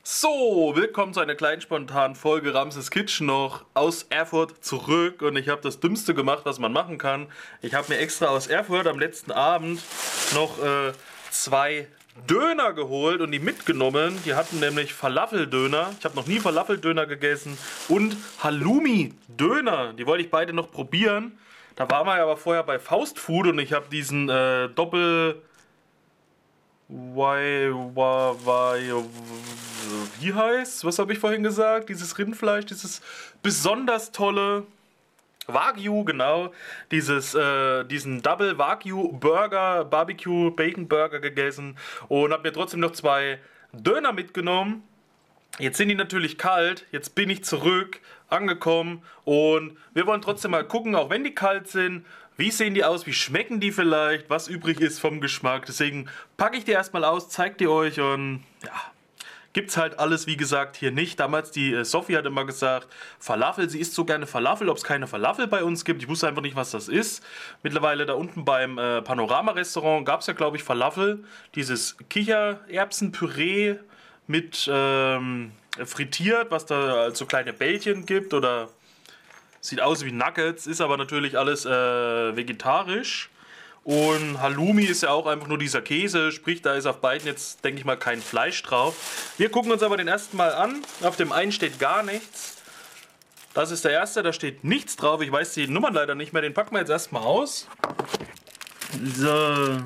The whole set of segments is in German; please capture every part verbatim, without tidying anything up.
So, willkommen zu einer kleinen spontanen Folge Ramses Kitchen noch aus Erfurt zurück und ich habe das Dümmste gemacht, was man machen kann. Ich habe mir extra aus Erfurt am letzten Abend noch äh, zwei Döner geholt und die mitgenommen. Die hatten nämlich Falafeldöner. Ich habe noch nie Falafeldöner gegessen und Halloumi-Döner. Die wollte ich beide noch probieren. Da waren wir aber vorher bei Faust Food und ich habe diesen äh, Doppel... Why, why, why, wie heißt? Was habe ich vorhin gesagt? Dieses Rindfleisch, dieses besonders tolle Wagyu, genau. Dieses, äh, diesen Double Wagyu Burger, Barbecue Bacon Burger gegessen und habe mir trotzdem noch zwei Döner mitgenommen. Jetzt sind die natürlich kalt, jetzt bin ich zurück, angekommen und wir wollen trotzdem mal gucken, auch wenn die kalt sind, wie sehen die aus, wie schmecken die vielleicht, was übrig ist vom Geschmack. Deswegen packe ich die erstmal aus, zeige die euch und ja, gibt's halt alles wie gesagt hier nicht. Damals die äh, Sophie hat immer gesagt, Falafel, sie isst so gerne Falafel, ob es keine Falafel bei uns gibt. Ich wusste einfach nicht, was das ist. Mittlerweile da unten beim äh, Panorama-Restaurant gab es ja glaube ich Falafel, dieses Kichererbsenpüree mit ähm, frittiert, was da als so kleine Bällchen gibt oder sieht aus wie Nuggets, ist aber natürlich alles äh, vegetarisch. Und Halloumi ist ja auch einfach nur dieser Käse, sprich da ist auf beiden jetzt, denke ich mal, kein Fleisch drauf. Wir gucken uns aber den ersten mal an. Auf dem einen steht gar nichts. Das ist der erste, da steht nichts drauf. Ich weiß die Nummern leider nicht mehr, den packen wir jetzt erstmal aus. So.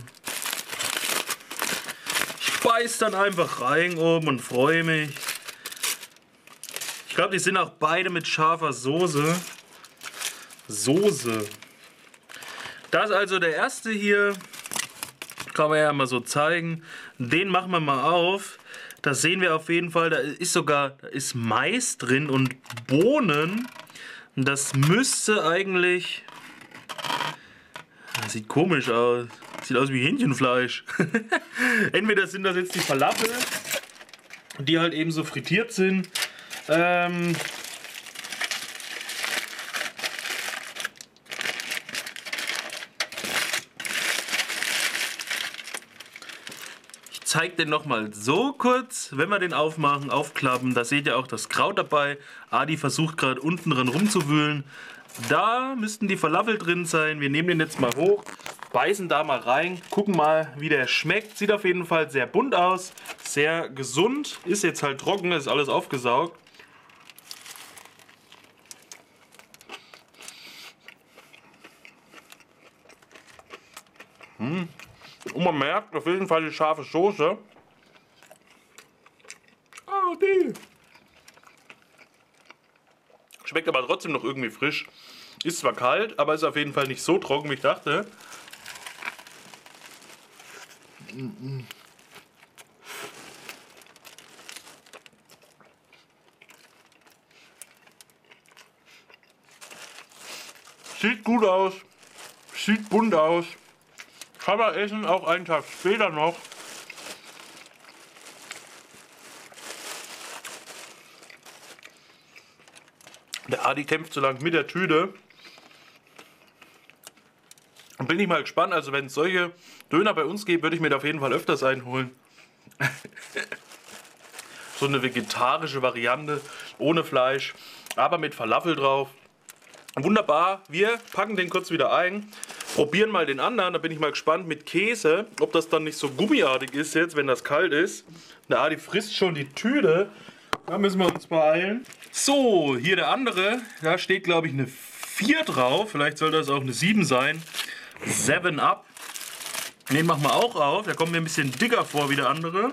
Ich beiß dann einfach rein oben und freue mich. Ich glaube, die sind auch beide mit scharfer Soße. Soße. Das ist also der erste hier. Kann man ja mal so zeigen. Den machen wir mal auf. Da sehen wir auf jeden Fall, da ist sogar da ist Mais drin und Bohnen. Das müsste eigentlich... Das sieht komisch aus. Sieht aus wie Hähnchenfleisch. Entweder sind das jetzt die Falafel, die halt eben so frittiert sind. Ähm... Ich zeige den nochmal so kurz, wenn wir den aufmachen, aufklappen, da seht ihr auch das Kraut dabei. Adi versucht gerade unten dran rumzuwühlen. Da müssten die Falafel drin sein. Wir nehmen den jetzt mal hoch, beißen da mal rein, gucken mal, wie der schmeckt. Sieht auf jeden Fall sehr bunt aus, sehr gesund, ist jetzt halt trocken, ist alles aufgesaugt. Hm. Und man merkt auf jeden Fall die scharfe Soße. Ah, die. Schmeckt aber trotzdem noch irgendwie frisch. Ist zwar kalt, aber ist auf jeden Fall nicht so trocken, wie ich dachte. Sieht gut aus. Sieht bunt aus. Kann man essen, auch einen Tag später noch. Der Adi kämpft so lange mit der Tüte. Und bin ich mal gespannt, also wenn es solche Döner bei uns gibt, würde ich mir da auf jeden Fall öfters einholen. So eine vegetarische Variante, ohne Fleisch, aber mit Falafel drauf. Wunderbar, wir packen den kurz wieder ein. Probieren mal den anderen, da bin ich mal gespannt mit Käse, ob das dann nicht so gummiartig ist jetzt, wenn das kalt ist. Der Adi frisst schon die Tüte, da müssen wir uns beeilen. So, hier der andere, da steht glaube ich eine vier drauf, vielleicht soll das auch eine sieben sein. seven up. Den machen wir auch auf, der kommt mir ein bisschen dicker vor wie der andere.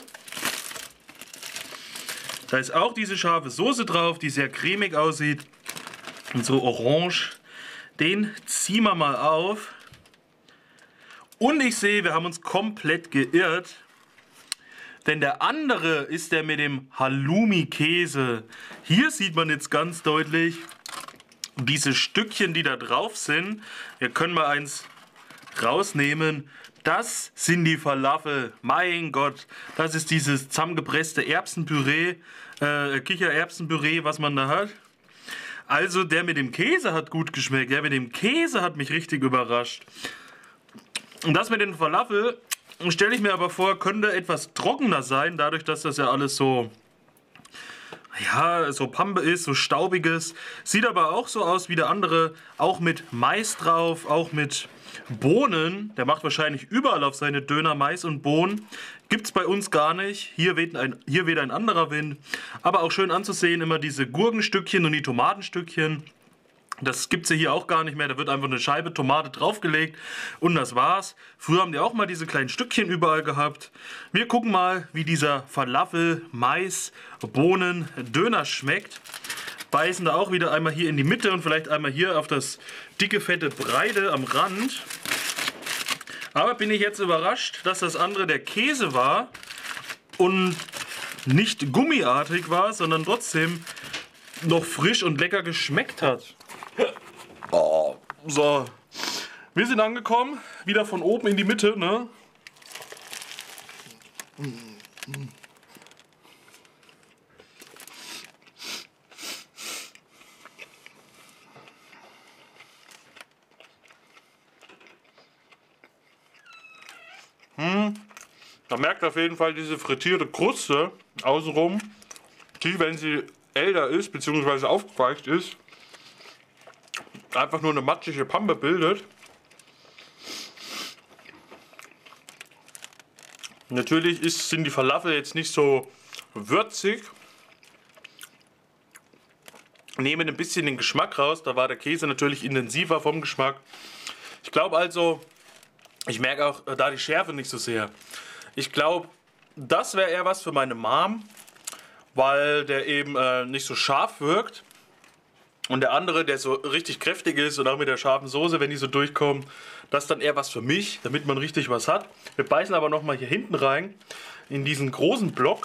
Da ist auch diese scharfe Soße drauf, die sehr cremig aussieht und so orange. Den ziehen wir mal auf. Und ich sehe, wir haben uns komplett geirrt, denn der andere ist der mit dem Halloumi-Käse. Hier sieht man jetzt ganz deutlich diese Stückchen, die da drauf sind. Wir können mal eins rausnehmen. Das sind die Falafel. Mein Gott, das ist dieses zusammengepresste Erbsenpüree, äh, Kichererbsenpüree, was man da hat. Also der mit dem Käse hat gut geschmeckt. Der mit dem Käse hat mich richtig überrascht. Und das mit den Falafel stelle ich mir aber vor, könnte etwas trockener sein, dadurch, dass das ja alles so ja, so Pampe ist, so staubiges. Sieht aber auch so aus wie der andere, auch mit Mais drauf, auch mit Bohnen. Der macht wahrscheinlich überall auf seine Döner Mais und Bohnen. Gibt es bei uns gar nicht. Hier weht, ein, hier weht ein anderer Wind. Aber auch schön anzusehen, immer diese Gurkenstückchen und die Tomatenstückchen. Das gibt es ja hier auch gar nicht mehr. Da wird einfach eine Scheibe Tomate draufgelegt und das war's. Früher haben die auch mal diese kleinen Stückchen überall gehabt. Wir gucken mal, wie dieser Falafel, Mais, Bohnen, Döner schmeckt. Beißen da auch wieder einmal hier in die Mitte und vielleicht einmal hier auf das dicke, fette Breite am Rand. Aber bin ich jetzt überrascht, dass das andere der Käse war und nicht gummiartig war, sondern trotzdem noch frisch und lecker geschmeckt hat. Oh, so, wir sind angekommen, wieder von oben in die Mitte, ne? Hm. Man merkt auf jeden Fall diese frittierte Kruste außenrum, die, wenn sie älter ist bzw. aufgeweicht ist, einfach nur eine matschige Pampe bildet. Natürlich ist, sind die Falafel jetzt nicht so würzig, nehmen ein bisschen den Geschmack raus. Da war der Käse natürlich intensiver vom Geschmack. Ich glaube also, ich merke auch da die Schärfe nicht so sehr. Ich glaube, das wäre eher was für meine Mom, weil der eben äh, nicht so scharf wirkt. Und der andere, der so richtig kräftig ist und auch mit der scharfen Soße, wenn die so durchkommen, das ist dann eher was für mich, damit man richtig was hat. Wir beißen aber nochmal hier hinten rein, in diesen großen Block.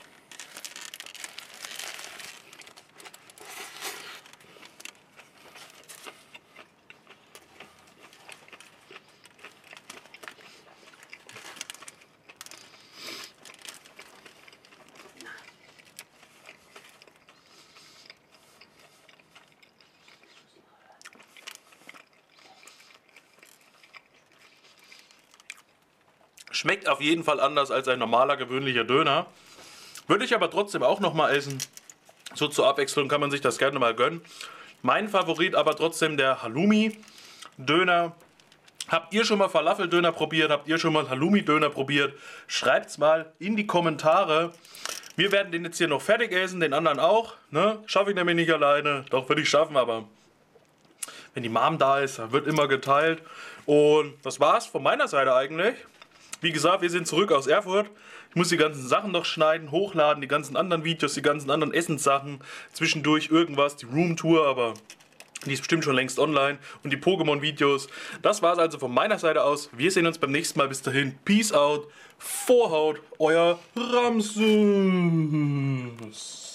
Schmeckt auf jeden Fall anders als ein normaler, gewöhnlicher Döner. Würde ich aber trotzdem auch noch mal essen. So zur Abwechslung kann man sich das gerne mal gönnen. Mein Favorit aber trotzdem der Halloumi-Döner. Habt ihr schon mal Falafel-Döner probiert? Habt ihr schon mal Halloumi-Döner probiert? Schreibt's mal in die Kommentare. Wir werden den jetzt hier noch fertig essen, den anderen auch. Ne? Schaffe ich nämlich nicht alleine. Doch, würde ich schaffen, aber wenn die Mom da ist, wird immer geteilt. Und das war's von meiner Seite eigentlich. Wie gesagt, wir sind zurück aus Erfurt. Ich muss die ganzen Sachen noch schneiden, hochladen, die ganzen anderen Videos, die ganzen anderen Essenssachen. Zwischendurch irgendwas, die Roomtour, aber die ist bestimmt schon längst online. Und die Pokémon-Videos. Das war's also von meiner Seite aus. Wir sehen uns beim nächsten Mal. Bis dahin. Peace out. Vorhaut. Euer Ramses.